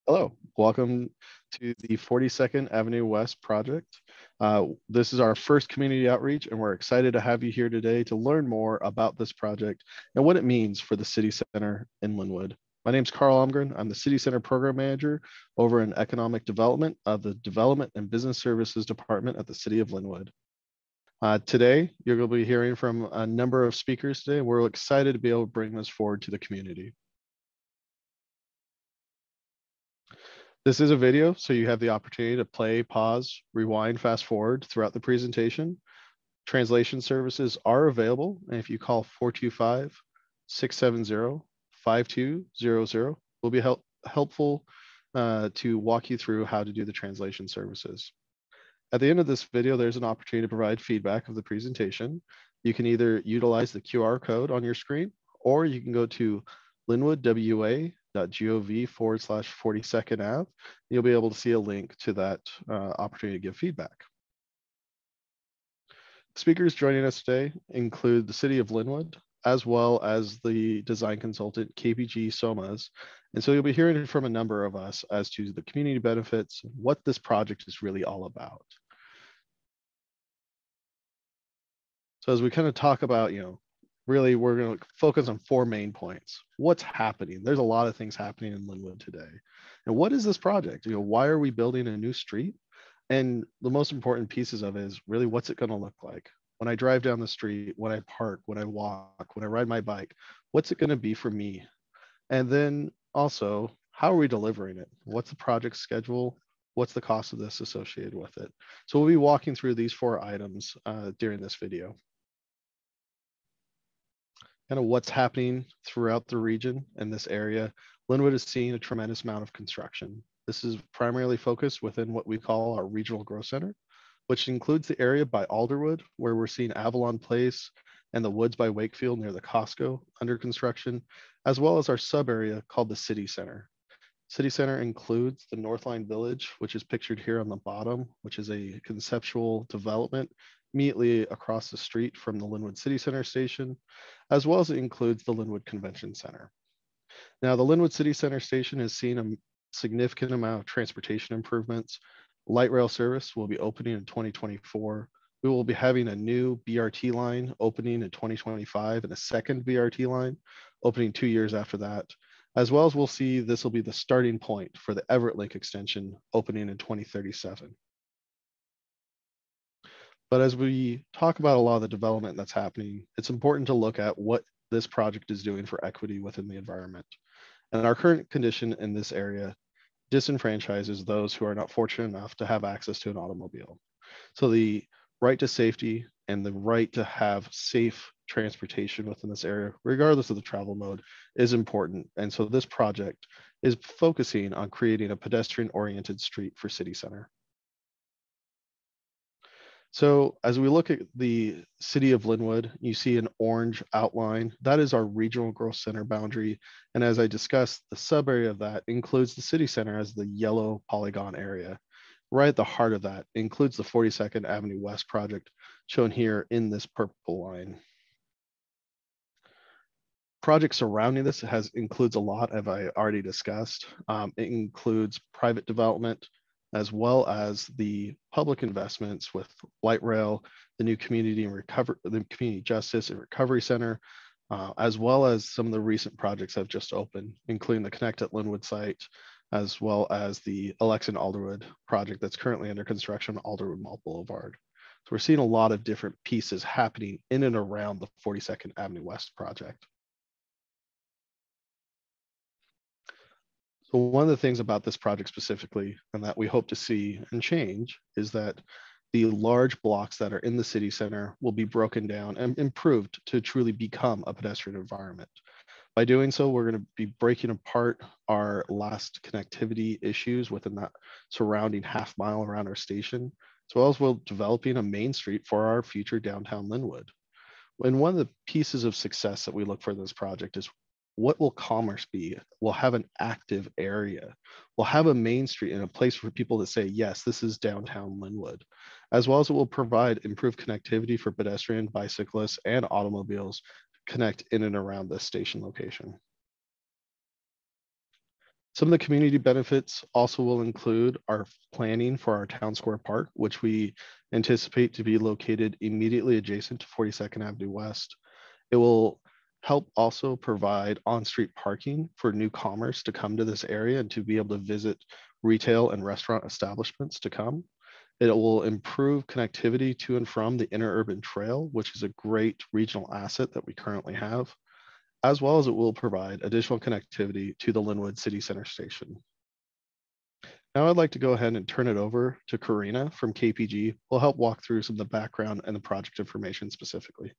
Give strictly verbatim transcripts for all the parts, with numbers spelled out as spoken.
Hello, welcome to the forty-second Avenue West project. Uh, this is our first community outreach, and we're excited to have you here today to learn more about this project and what it means for the City Center in Lynnwood. My name is Carl Omgren. I'm the City Center Program Manager over in Economic Development of the Development and Business Services Department at the City of Lynnwood. Uh, today, you're going to be hearing from a number of speakers today. We're excited to be able to bring this forward to the community. This is a video, so you have the opportunity to play, pause, rewind, fast forward throughout the presentation. Translation services are available, and if you call four two five, six seven zero, five two zero zero, will be help, helpful uh, to walk you through how to do the translation services. At the end of this video, there's an opportunity to provide feedback of the presentation. You can either utilize the Q R code on your screen, or you can go to Lynnwood W A gov forward slash 42nd Ave. You'll be able to see a link to that uh, opportunity to give feedback. Speakers joining us today include the City of Lynnwood, as well as the design consultant K P G Somas. And so you'll be hearing from a number of us as to the community benefits, what this project is really all about. So as we kind of talk about, you know, really, we're going to focus on four main points. What's happening? There's a lot of things happening in Lynnwood today. And what is this project? You know, why are we building a new street? And the most important pieces of it is really, what's it going to look like? When I drive down the street, when I park, when I walk, when I ride my bike, what's it going to be for me? And then also, how are we delivering it? What's the project schedule? What's the cost of this associated with it? So we'll be walking through these four items uh, during this video. Kind of what's happening throughout the region in this area. Lynnwood is seeing a tremendous amount of construction. This is primarily focused within what we call our regional growth center, which includes the area by Alderwood, where we're seeing Avalon Place and the Woods by Wakefield near the Costco under construction, as well as our sub area called the City Center. City Center includes the Northline Village, which is pictured here on the bottom, which is a conceptual development immediately across the street from the Lynnwood City Center station, as well as it includes the Lynnwood Convention Center. Now, the Lynnwood City Center station has seen a significant amount of transportation improvements. Light rail service will be opening in twenty twenty-four. We will be having a new B R T line opening in twenty twenty-five and a second B R T line opening two years after that, as well as we'll see this will be the starting point for the Everett Link extension opening in twenty thirty-seven. But as we talk about a lot of the development that's happening, it's important to look at what this project is doing for equity within the environment. And our current condition in this area disenfranchises those who are not fortunate enough to have access to an automobile. So the right to safety and the right to have safe transportation within this area, regardless of the travel mode, is important. And so this project is focusing on creating a pedestrian-oriented street for City Center. So as we look at the city of Lynnwood, you see an orange outline. That is our regional growth center boundary. And as I discussed, the sub area of that includes the city center as the yellow polygon area. Right at the heart of that includes the forty-second Avenue West project shown here in this purple line. Projects surrounding this has includes a lot, as I already discussed. Um, it includes private development, as well as the public investments with light rail, the new community and recovery, the community justice and recovery center, uh, as well as some of the recent projects that have just opened, including the Connect at Lynnwood site, as well as the Alexa Alderwood project that's currently under construction on Alderwood Mall Boulevard. So we're seeing a lot of different pieces happening in and around the forty-second Avenue West project. So one of the things about this project specifically, and that we hope to see and change, is that the large blocks that are in the city center will be broken down and improved to truly become a pedestrian environment. By doing so, we're going to be breaking apart our last connectivity issues within that surrounding half mile around our station, as well as we're developing a main street for our future downtown Lynnwood. And one of the pieces of success that we look for in this project is, what will commerce be? We'll have an active area. We'll have a main street and a place for people to say, yes, this is downtown Lynnwood, as well as it will provide improved connectivity for pedestrian, bicyclists, and automobiles to connect in and around this station location. Some of the community benefits also will include our planning for our town square park, which we anticipate to be located immediately adjacent to forty-second Avenue West. It will help also provide on-street parking for new commerce to come to this area and to be able to visit retail and restaurant establishments to come. It will improve connectivity to and from the interurban trail, which is a great regional asset that we currently have, as well as it will provide additional connectivity to the Lynnwood City Center Station. Now I'd like to go ahead and turn it over to Karina from K P G, who will help walk through some of the background and the project information specifically.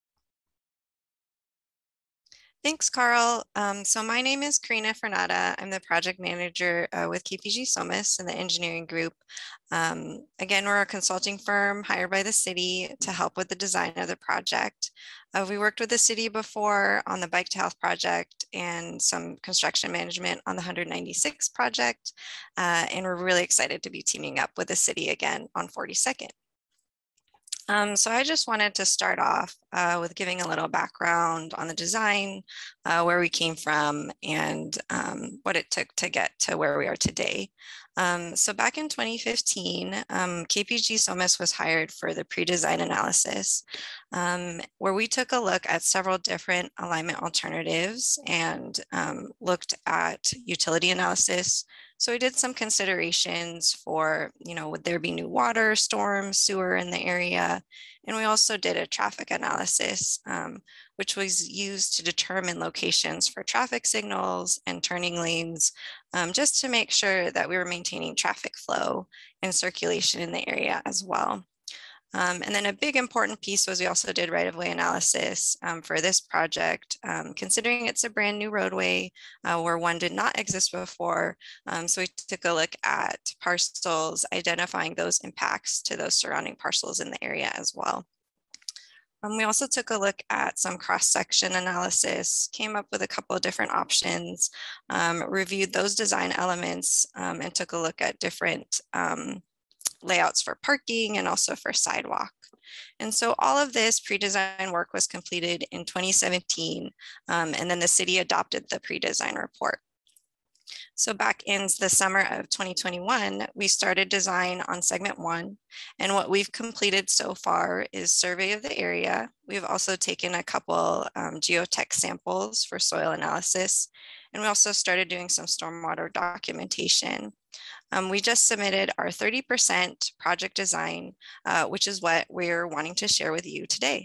Thanks, Carl. Um, so my name is Karina Fernata. I'm the project manager uh, with K P G Somas in the engineering group. Um, again, we're a consulting firm hired by the city to help with the design of the project. Uh, we worked with the city before on the Bike to Health project and some construction management on the one ninety-six project. Uh, and we're really excited to be teaming up with the city again on forty-second. Um, so I just wanted to start off uh, with giving a little background on the design, uh, where we came from, and um, what it took to get to where we are today. Um, so back in twenty fifteen, um, K P G Somas was hired for the pre-design analysis, um, where we took a look at several different alignment alternatives and um, looked at utility analysis. So we did some considerations for, you know, would there be new water, storm, sewer in the area? And we also did a traffic analysis, um, which was used to determine locations for traffic signals and turning lanes, um, just to make sure that we were maintaining traffic flow and circulation in the area as well. Um, and then a big important piece was we also did right-of-way analysis um, for this project, um, considering it's a brand new roadway uh, where one did not exist before. Um, so we took a look at parcels, identifying those impacts to those surrounding parcels in the area as well. Um, we also took a look at some cross-section analysis, came up with a couple of different options, um, reviewed those design elements, um, and took a look at different um, layouts for parking and also for sidewalk. And so all of this pre-design work was completed in twenty seventeen, um, and then the city adopted the pre-design report. So back in the summer of twenty twenty-one, we started design on segment one. And what we've completed so far is survey of the area. We've also taken a couple um, geotech samples for soil analysis. And we also started doing some stormwater documentation. Um, we just submitted our thirty percent project design, uh, which is what we're wanting to share with you today.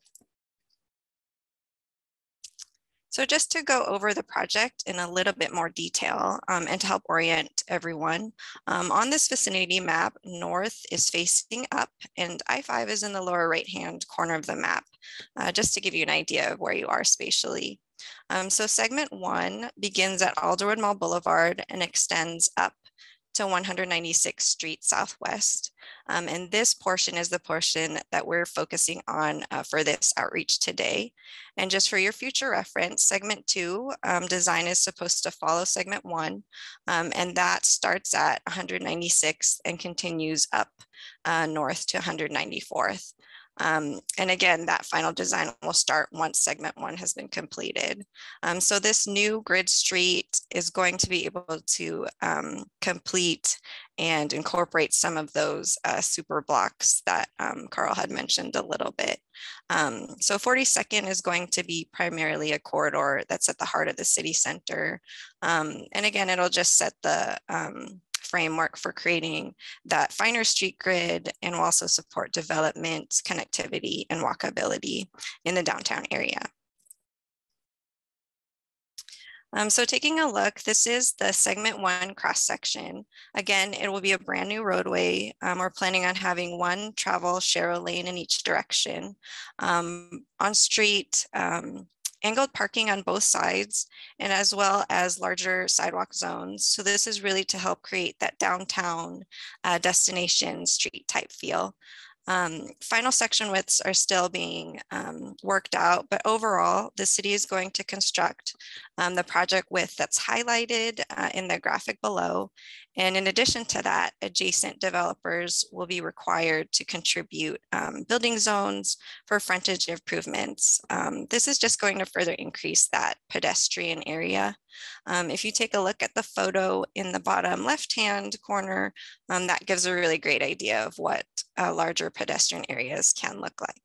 So just to go over the project in a little bit more detail um, and to help orient everyone, um, on this vicinity map, north is facing up and I five is in the lower right-hand corner of the map, uh, just to give you an idea of where you are spatially. Um, so segment one begins at Alderwood Mall Boulevard and extends up to one ninety-sixth Street Southwest. Um, and this portion is the portion that we're focusing on uh, for this outreach today. And just for your future reference, segment two um, design is supposed to follow segment one, um, and that starts at one ninety-sixth and continues up uh, north to one ninety-fourth. Um, and again, that final design will start once segment one has been completed. Um, so this new grid street is going to be able to um, complete and incorporate some of those uh, super blocks that um, Carl had mentioned a little bit. Um, so forty-second is going to be primarily a corridor that's at the heart of the city center. Um, and again, it'll just set the um, framework for creating that finer street grid, and will also support development, connectivity, and walkability in the downtown area. Um, so taking a look, this is the segment one cross section. Again, it will be a brand new roadway. Um, we're planning on having one travel share lane in each direction. Um, on street, um, angled parking on both sides, and as well as larger sidewalk zones. So this is really to help create that downtown uh, destination street type feel. Um, final section widths are still being um, worked out, but overall, the city is going to construct um, the project width that's highlighted uh, in the graphic below. And in addition to that, adjacent developers will be required to contribute um, building zones for frontage improvements. Um, this is just going to further increase that pedestrian area. Um, if you take a look at the photo in the bottom left-hand corner, um, that gives a really great idea of what uh, larger pedestrian areas can look like.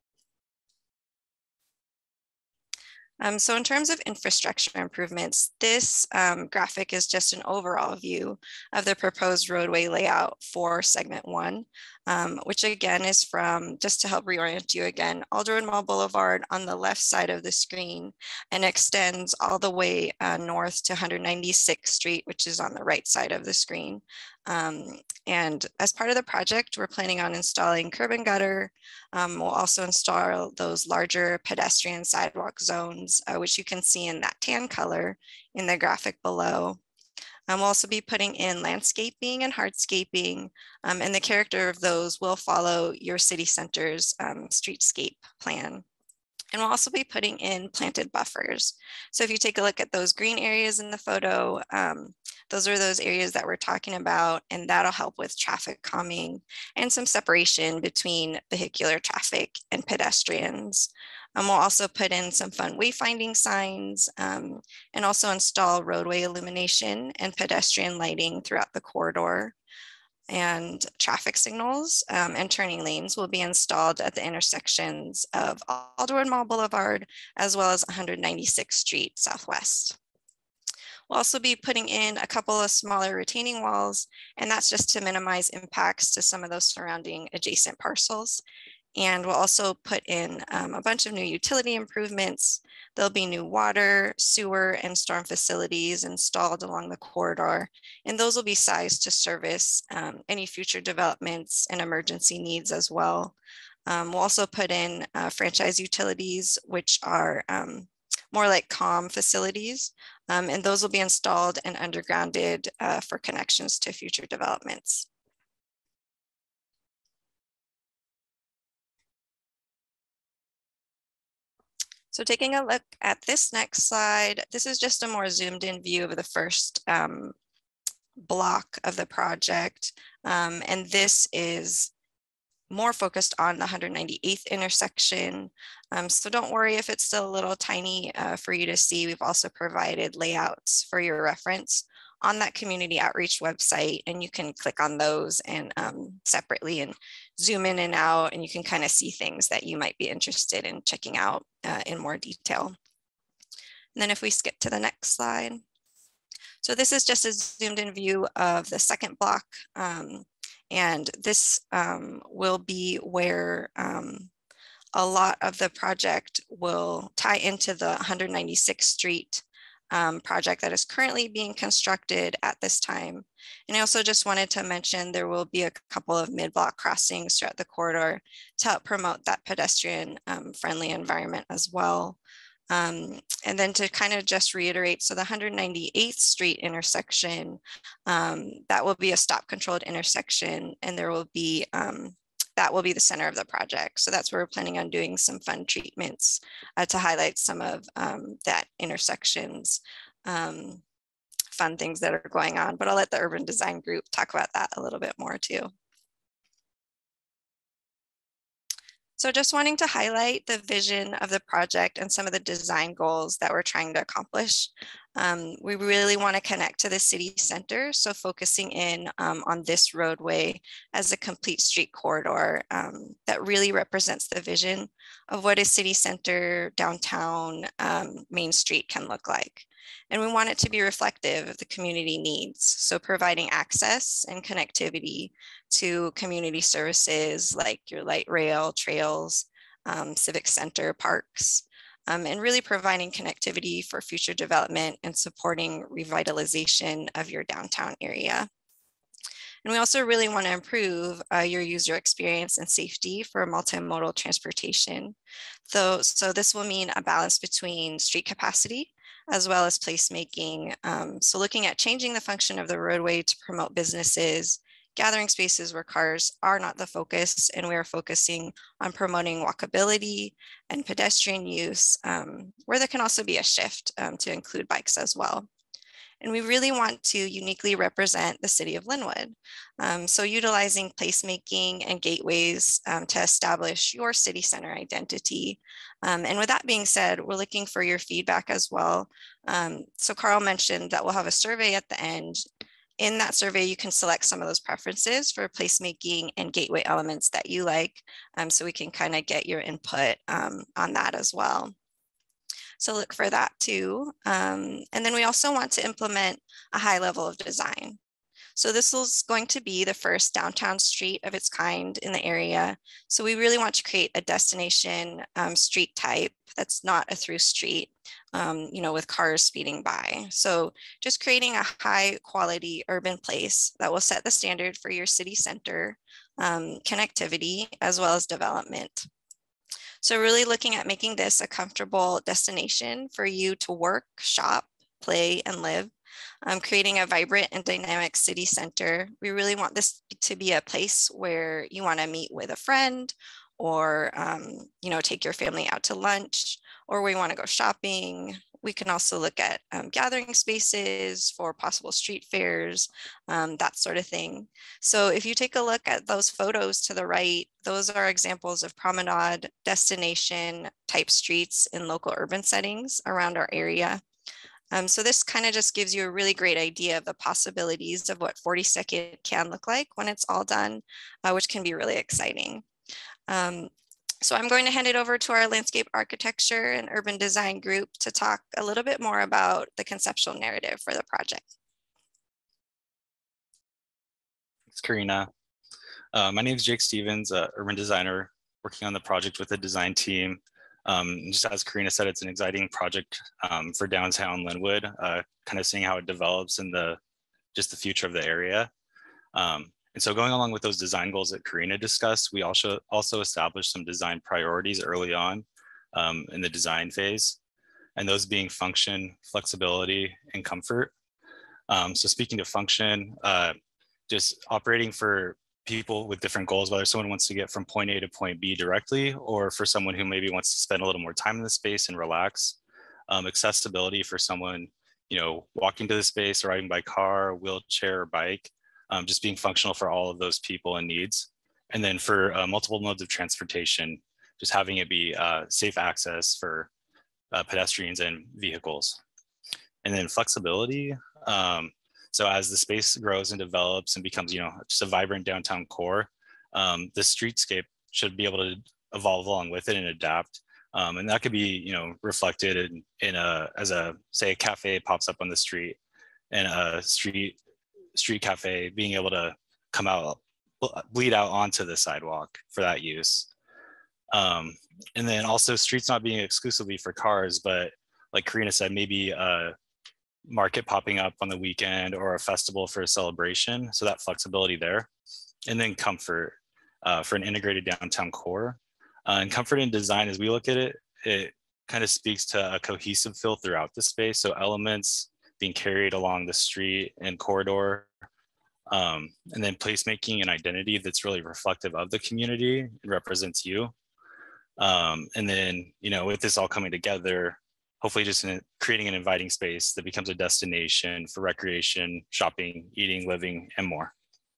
Um, so in terms of infrastructure improvements, this um, graphic is just an overall view of the proposed roadway layout for segment one, um, which again is from, just to help reorient you again, Alderwood Mall Boulevard on the left side of the screen and extends all the way uh, north to one hundred ninety-sixth Street, which is on the right side of the screen. Um, and as part of the project, we're planning on installing curb and gutter. Um, we'll also install those larger pedestrian sidewalk zones, uh, which you can see in that tan color in the graphic below. Um, we'll also be putting in landscaping and hardscaping, um, and the character of those will follow your city center's um, streetscape plan. And we'll also be putting in planted buffers. So if you take a look at those green areas in the photo, um, those are those areas that we're talking about, and that'll help with traffic calming and some separation between vehicular traffic and pedestrians. Um, we'll also put in some fun wayfinding signs um, and also install roadway illumination and pedestrian lighting throughout the corridor. And traffic signals um, and turning lanes will be installed at the intersections of Alderwood Mall Boulevard, as well as one hundred ninety-sixth Street Southwest. We'll also be putting in a couple of smaller retaining walls, and that's just to minimize impacts to some of those surrounding adjacent parcels. And we'll also put in um, a bunch of new utility improvements. There'll be new water, sewer, and storm facilities installed along the corridor, and those will be sized to service um, any future developments and emergency needs as well. Um, we'll also put in uh, franchise utilities, which are um, more like COM facilities, um, and those will be installed and undergrounded uh, for connections to future developments. So taking a look at this next slide, this is just a more zoomed in view of the first um, block of the project. Um, and this is more focused on the one hundred ninety-eighth intersection. Um, so don't worry if it's still a little tiny uh, for you to see. We've also provided layouts for your reference on that community outreach website, and you can click on those and um, separately and zoom in and out, and you can kind of see things that you might be interested in checking out uh, in more detail. And then if we skip to the next slide. So this is just a zoomed in view of the second block. Um, and this um, will be where um, a lot of the project will tie into the one hundred ninety-sixth Street Um, project that is currently being constructed at this time. And I also just wanted to mention there will be a couple of mid-block crossings throughout the corridor to help promote that pedestrian um, friendly environment as well. Um, and then to kind of just reiterate, so the one hundred ninety-eighth Street intersection, um, that will be a stop controlled intersection, and there will be um, that will be the center of the project. So that's where we're planning on doing some fun treatments uh, to highlight some of um, that intersection's um, fun things that are going on. But I'll let the urban design group talk about that a little bit more too. So just wanting to highlight the vision of the project and some of the design goals that we're trying to accomplish. Um, we really want to connect to the city center, so focusing in um, on this roadway as a complete street corridor um, that really represents the vision of what a city center, downtown, um, Main Street can look like. And we want it to be reflective of the community needs, so providing access and connectivity to community services like your light rail, trails, um, civic center, parks, um, and really providing connectivity for future development and supporting revitalization of your downtown area. And we also really want to improve uh, your user experience and safety for multimodal transportation. So, so this will mean a balance between street capacity as well as placemaking. Um, so looking at changing the function of the roadway to promote businesses, gathering spaces where cars are not the focus, and we are focusing on promoting walkability and pedestrian use, um, where there can also be a shift um, to include bikes as well. And we really want to uniquely represent the city of Lynnwood. Um, so utilizing placemaking and gateways um, to establish your city center identity. Um, and with that being said, we're looking for your feedback as well. Um, so Carl mentioned that we'll have a survey at the end. In that survey, you can select some of those preferences for placemaking and gateway elements that you like. Um, so we can kind of get your input um, on that as well. So look for that too. Um, and then we also want to implement a high level of design. So this is going to be the first downtown street of its kind in the area. So we really want to create a destination um, street type that's not a through street, um, you know, with cars speeding by. So just creating a high quality urban place that will set the standard for your city center, um, connectivity, as well as development. So really looking at making this a comfortable destination for you to work, shop, play, and live. Um, creating a vibrant and dynamic city center. We really want this to be a place where you want to meet with a friend or, um, you know, take your family out to lunch, or we want to go shopping. We can also look at um, gathering spaces for possible street fairs, um, that sort of thing. So if you take a look at those photos to the right, those are examples of promenade destination type streets in local urban settings around our area. Um, so this kind of just gives you a really great idea of the possibilities of what forty-second can look like when it's all done, uh, which can be really exciting. Um, so I'm going to hand it over to our landscape architecture and urban design group to talk a little bit more about the conceptual narrative for the project. Thanks, Karina. Uh, my name is Jake Stevens, uh, urban designer working on the project with the design team. Um, just as Karina said, it's an exciting project um, for downtown Lynnwood, uh, kind of seeing how it develops in the just the future of the area. Um, and so going along with those design goals that Karina discussed, we also also established some design priorities early on um, in the design phase, and those being function, flexibility, and comfort. Um, so speaking to function, uh, just operating for people with different goals, whether someone wants to get from point A to point B directly, or for someone who maybe wants to spend a little more time in the space and relax. Um, accessibility for someone, you know, walking to the space, riding by car, wheelchair, or bike, um, just being functional for all of those people and needs. And then for uh, multiple modes of transportation, just having it be uh, safe access for uh, pedestrians and vehicles. And then flexibility. Um, So as the space grows and develops and becomes, you know, just a vibrant downtown core, um, the streetscape should be able to evolve along with it and adapt. Um, and that could be, you know, reflected in, in a, as a, say a cafe pops up on the street, and a street, street cafe being able to come out, bleed out onto the sidewalk for that use. Um, and then also streets not being exclusively for cars, but like Karina said, maybe a market popping up on the weekend or a festival for a celebration. So that flexibility there. And then comfort uh, for an integrated downtown core. Uh, and comfort in design, as we look at it, it kind of speaks to a cohesive feel throughout the space. So elements being carried along the street and corridor. Um, and then placemaking and identity that's really reflective of the community and represents you. Um, and then, you know, with this all coming together, hopefully just in creating an inviting space that becomes a destination for recreation, shopping, eating, living, and more.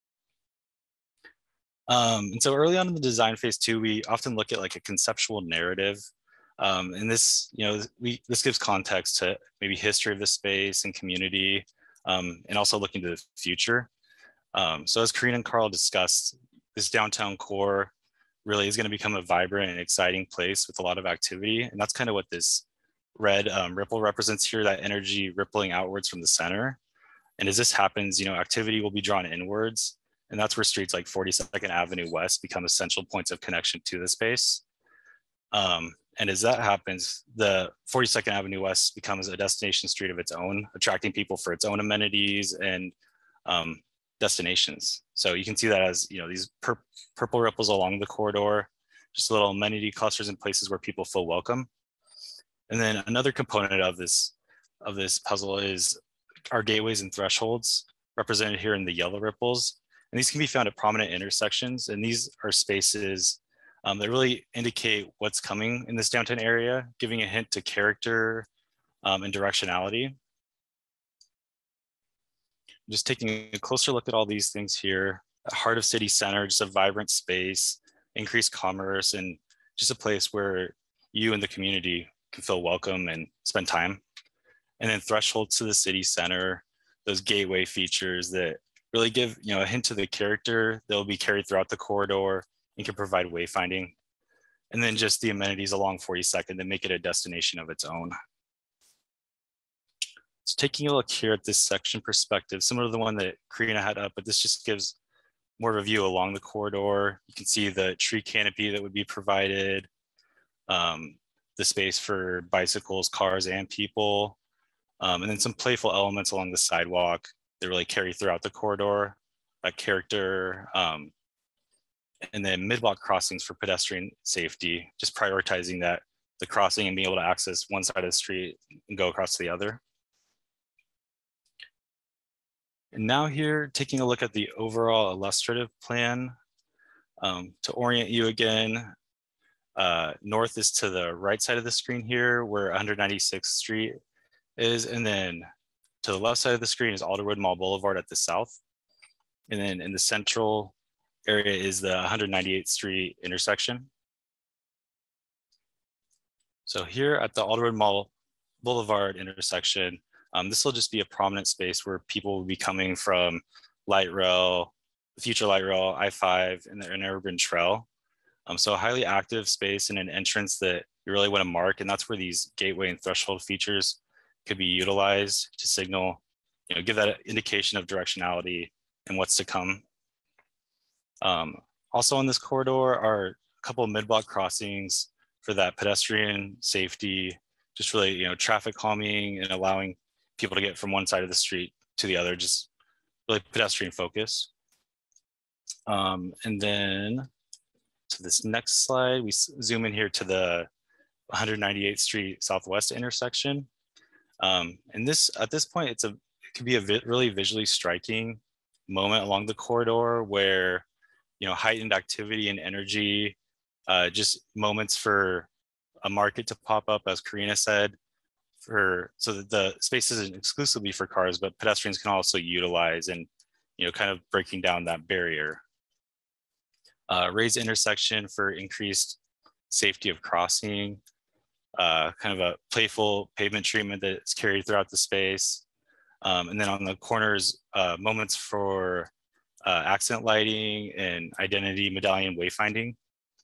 Um, and so early on in the design phase too, we often look at like a conceptual narrative. Um, and this, you know, we, this gives context to maybe history of the space and community, um, and also looking to the future. Um, so as Karina and Carl discussed, this downtown core really is going to become a vibrant and exciting place with a lot of activity. And that's kind of what this red um, ripple represents here, that energy rippling outwards from the center. And as this happens, you know, activity will be drawn inwards. And that's where streets like forty-second Avenue West become essential points of connection to the space. Um, and as that happens, the forty-second Avenue West becomes a destination street of its own, attracting people for its own amenities and um, destinations. So you can see that as, you know, these pur purple ripples along the corridor, just little amenity clusters in places where people feel welcome. And then another component of this, of this puzzle is our gateways and thresholds, represented here in the yellow ripples. And these can be found at prominent intersections. And these are spaces um, that really indicate what's coming in this downtown area, giving a hint to character um, and directionality. Just taking a closer look at all these things here, the heart of city center, just a vibrant space, increased commerce, and just a place where you and the community can feel welcome and spend time. And then thresholds to the city center, those gateway features that really give, you know, a hint to the character that will be carried throughout the corridor and can provide wayfinding. And then just the amenities along forty-second that make it a destination of its own. So taking a look here at this section perspective, similar to the one that Karina had up, but this just gives more of a view along the corridor. You can see the tree canopy that would be provided, um, the space for bicycles, cars, and people, um, and then some playful elements along the sidewalk that really carry throughout the corridor, that character, um, and then mid-block crossings for pedestrian safety, just prioritizing that, the crossing and being able to access one side of the street and go across to the other. And now here, taking a look at the overall illustrative plan. Um, to orient you again, uh, north is to the right side of the screen here, where one ninety-sixth Street is, and then to the left side of the screen is Alderwood Mall Boulevard at the south. And then in the central area is the one ninety-eighth Street intersection. So here at the Alderwood Mall Boulevard intersection, Um, this will just be a prominent space where people will be coming from light rail, the future light rail, I five, and the interurban trail. Um, so a highly active space and an entrance that you really want to mark, and that's where these gateway and threshold features could be utilized to signal, you know, give that indication of directionality and what's to come. Um, also on this corridor are a couple of mid-block crossings for that pedestrian safety, just really, you know, traffic calming and allowing people to get from one side of the street to the other, just really pedestrian focus. Um, and then to this next slide, we zoom in here to the one ninety-eighth Street Southwest intersection. Um, and this, at this point, it's a, it could be a vi really visually striking moment along the corridor where, you know, heightened activity and energy, uh, just moments for a market to pop up, as Karina said, for so that the space isn't exclusively for cars, but pedestrians can also utilize, and, you know, kind of breaking down that barrier. Uh, raised intersection for increased safety of crossing, uh, kind of a playful pavement treatment that's carried throughout the space. Um, and then on the corners, uh, moments for uh, accident lighting and identity medallion wayfinding.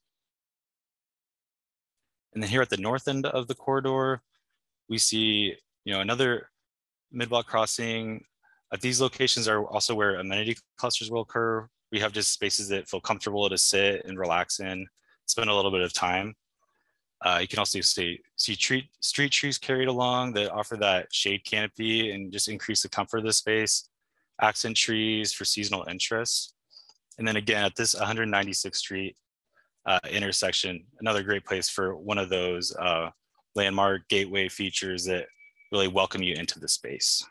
And then here at the north end of the corridor, we see, you know, another mid-block crossing. At these locations are also where amenity clusters will occur. We have just spaces that feel comfortable to sit and relax in, spend a little bit of time. Uh, you can also see, see tree, street trees carried along that offer that shade canopy and just increase the comfort of the space. Accent trees for seasonal interests. And then again, at this one ninety-sixth Street uh, intersection, another great place for one of those uh, landmark gateway features that really welcome you into the space.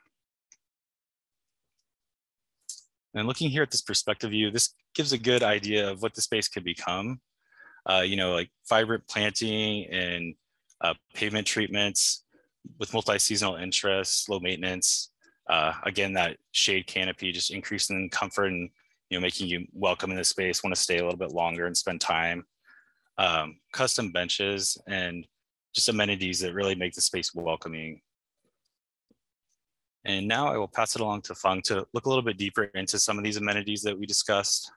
And looking here at this perspective view, this gives a good idea of what the space could become. Uh, you know, like vibrant planting and uh, pavement treatments with multi-seasonal interests, low maintenance. Uh, again, that shade canopy just increasing comfort and, you know, making you welcome in the space, want to stay a little bit longer and spend time. Um, custom benches and just amenities that really make the space welcoming. And now I will pass it along to Feng to look a little bit deeper into some of these amenities that we discussed.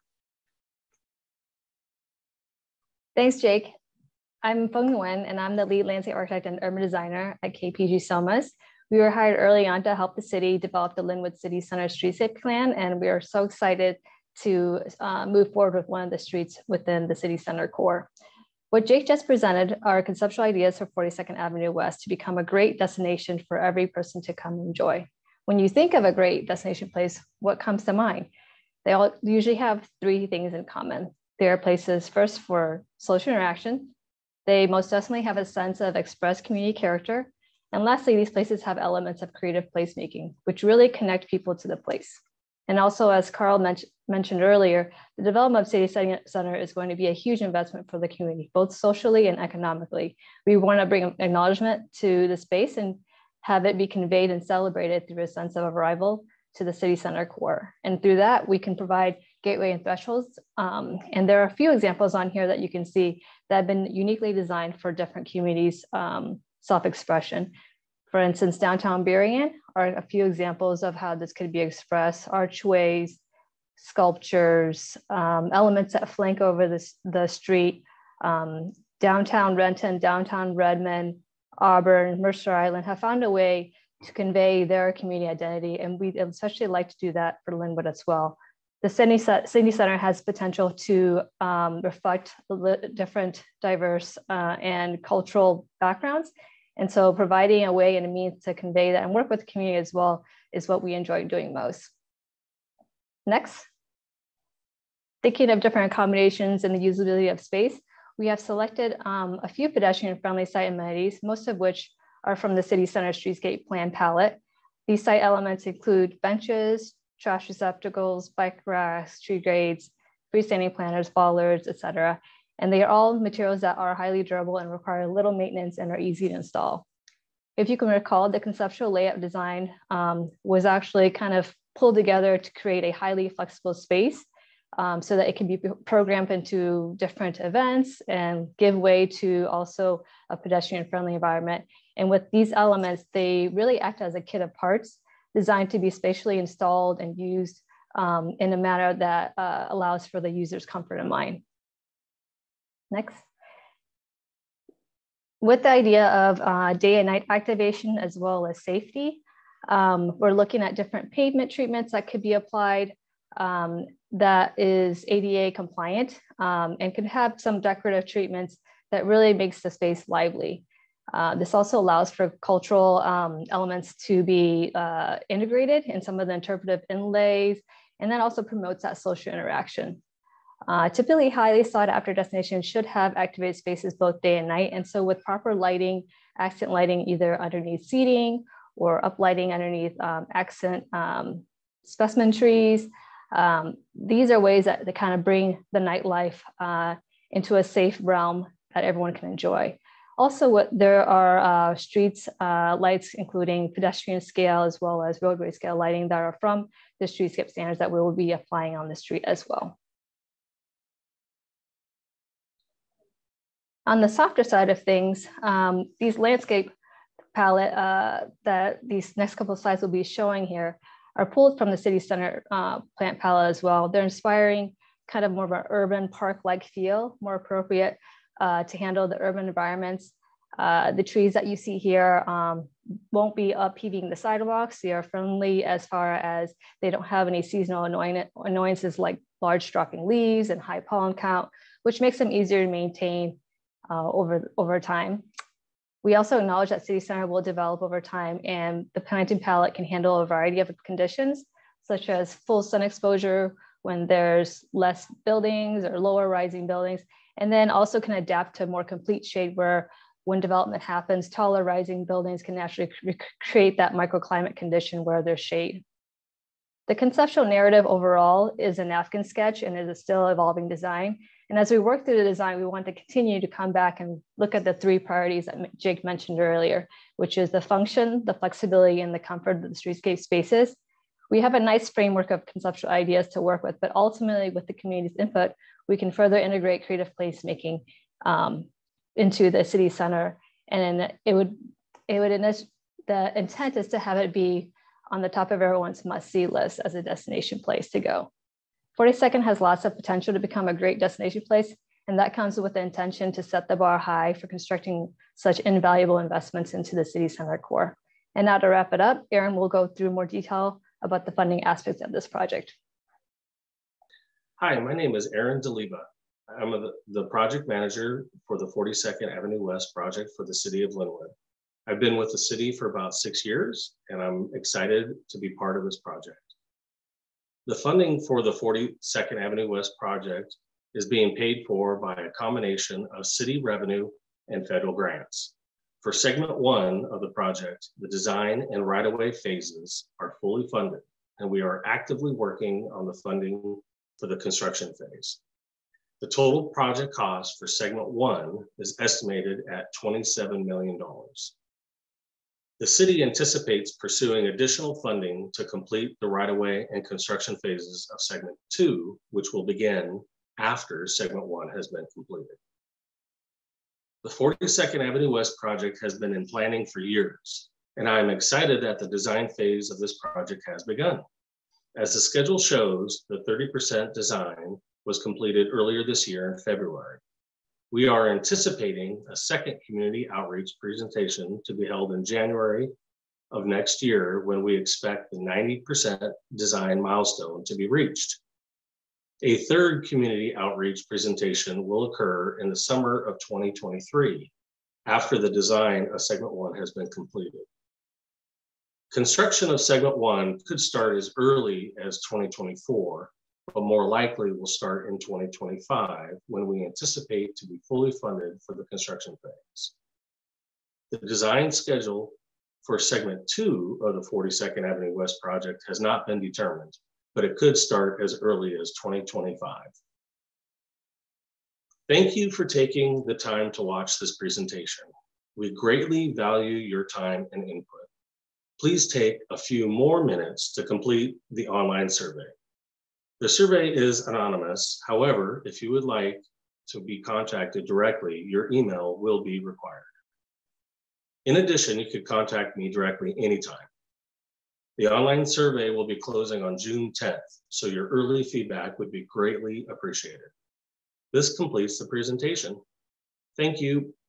Thanks, Jake. I'm Feng Nguyen, and I'm the lead landscape architect and urban designer at K P G Somas. We were hired early on to help the city develop the Lynnwood City Center streetscape plan, and we are so excited to uh, move forward with one of the streets within the city center core. What Jake just presented are conceptual ideas for forty-second Avenue West to become a great destination for every person to come enjoy. When you think of a great destination place, what comes to mind? They all usually have three things in common. They are places first for social interaction. They most definitely have a sense of expressed community character. And lastly, these places have elements of creative placemaking, which really connect people to the place. And also, as Carl men mentioned earlier, the development of City Center is going to be a huge investment for the community, both socially and economically. We want to bring acknowledgement to the space and have it be conveyed and celebrated through a sense of arrival to the city center core. And through that, we can provide gateway and thresholds. Um, and there are a few examples on here that you can see that have been uniquely designed for different communities' um, self-expression. For instance, downtown Berrien are a few examples of how this could be expressed: archways, sculptures, um, elements that flank over this, the street. Um, downtown Renton, downtown Redmond, Auburn, Mercer Island have found a way to convey their community identity, and we especially like to do that for Lynnwood as well. The City Center has potential to um, reflect different, diverse, uh, and cultural backgrounds. And so providing a way and a means to convey that and work with the community as well is what we enjoy doing most. Next. Thinking of different accommodations and the usability of space, we have selected um, a few pedestrian-friendly site amenities, most of which are from the City Center Streetscape Plan palette. These site elements include benches, trash receptacles, bike racks, tree grades, freestanding planters, bollards, et cetera. And they are all materials that are highly durable and require little maintenance and are easy to install. If you can recall, the conceptual layout design um, was actually kind of pulled together to create a highly flexible space um, so that it can be programmed into different events and give way to also a pedestrian-friendly environment. And with these elements, they really act as a kit of parts designed to be spatially installed and used um, in a manner that uh, allows for the user's comfort in mind. Next. With the idea of uh, day and night activation as well as safety, um, we're looking at different pavement treatments that could be applied um, that is A D A compliant um, and could have some decorative treatments that really makes the space lively. Uh, this also allows for cultural um, elements to be uh, integrated in some of the interpretive inlays, and then also promotes that social interaction. Uh, typically, highly sought after destinations should have activated spaces both day and night. And so with proper lighting, accent lighting, either underneath seating or uplighting underneath um, accent um, specimen trees, um, these are ways that, that kind of bring the nightlife uh, into a safe realm that everyone can enjoy. Also, what, there are uh, streets uh, lights, including pedestrian scale as well as roadway scale lighting that are from the streetscape standards that we will be applying on the street as well. On the softer side of things, um, these landscape palette uh, that these next couple of slides will be showing here are pulled from the City Center uh, plant palette as well. They're inspiring kind of more of an urban park-like feel, more appropriate uh, to handle the urban environments. Uh, the trees that you see here um, won't be upheaving the sidewalks. They are friendly as far as they don't have any seasonal annoying annoyances like large dropping leaves and high pollen count, which makes them easier to maintain Uh, over, over time. We also acknowledge that City Center will develop over time, and the planting palette can handle a variety of conditions, such as full sun exposure when there's less buildings or lower rising buildings, and then also can adapt to more complete shade where when development happens, taller rising buildings can naturally create that microclimate condition where there's shade. The conceptual narrative overall is a napkin sketch and is a still evolving design. And as we work through the design, we want to continue to come back and look at the three priorities that Jake mentioned earlier, which is the function, the flexibility, and the comfort of the streetscape spaces. We have a nice framework of conceptual ideas to work with, but ultimately with the community's input, we can further integrate creative placemaking um, into the city center. And it would, it would, the intent is to have it be on the top of everyone's must-see list as a destination place to go. forty-second has lots of potential to become a great destination place, and that comes with the intention to set the bar high for constructing such invaluable investments into the city center core. And now to wrap it up, Aaron will go through more detail about the funding aspects of this project. Hi, my name is Aaron DeLiba. I'm a, the project manager for the forty-second Avenue West project for the city of Lynnwood. I've been with the city for about six years, and I'm excited to be part of this project. The funding for the forty-second Avenue West project is being paid for by a combination of city revenue and federal grants. For segment one of the project, the design and right-of-way phases are fully funded, and we are actively working on the funding for the construction phase. The total project cost for segment one is estimated at twenty-seven million dollars. The city anticipates pursuing additional funding to complete the right-of-way and construction phases of segment two, which will begin after segment one has been completed. The forty-second Avenue West project has been in planning for years, and I am excited that the design phase of this project has begun. As the schedule shows, the thirty percent design was completed earlier this year in February. We are anticipating a second community outreach presentation to be held in January of next year, when we expect the ninety percent design milestone to be reached. A third community outreach presentation will occur in the summer of twenty twenty-three, after the design of segment one has been completed. Construction of segment one could start as early as twenty twenty-four, but more likely will start in twenty twenty-five, when we anticipate to be fully funded for the construction phase. The design schedule for segment two of the forty-second Avenue West project has not been determined, but it could start as early as twenty twenty-five. Thank you for taking the time to watch this presentation. We greatly value your time and input. Please take a few more minutes to complete the online survey. The survey is anonymous. However, if you would like to be contacted directly, your email will be required. In addition, you could contact me directly anytime. The online survey will be closing on June tenth, so your early feedback would be greatly appreciated. This completes the presentation. Thank you.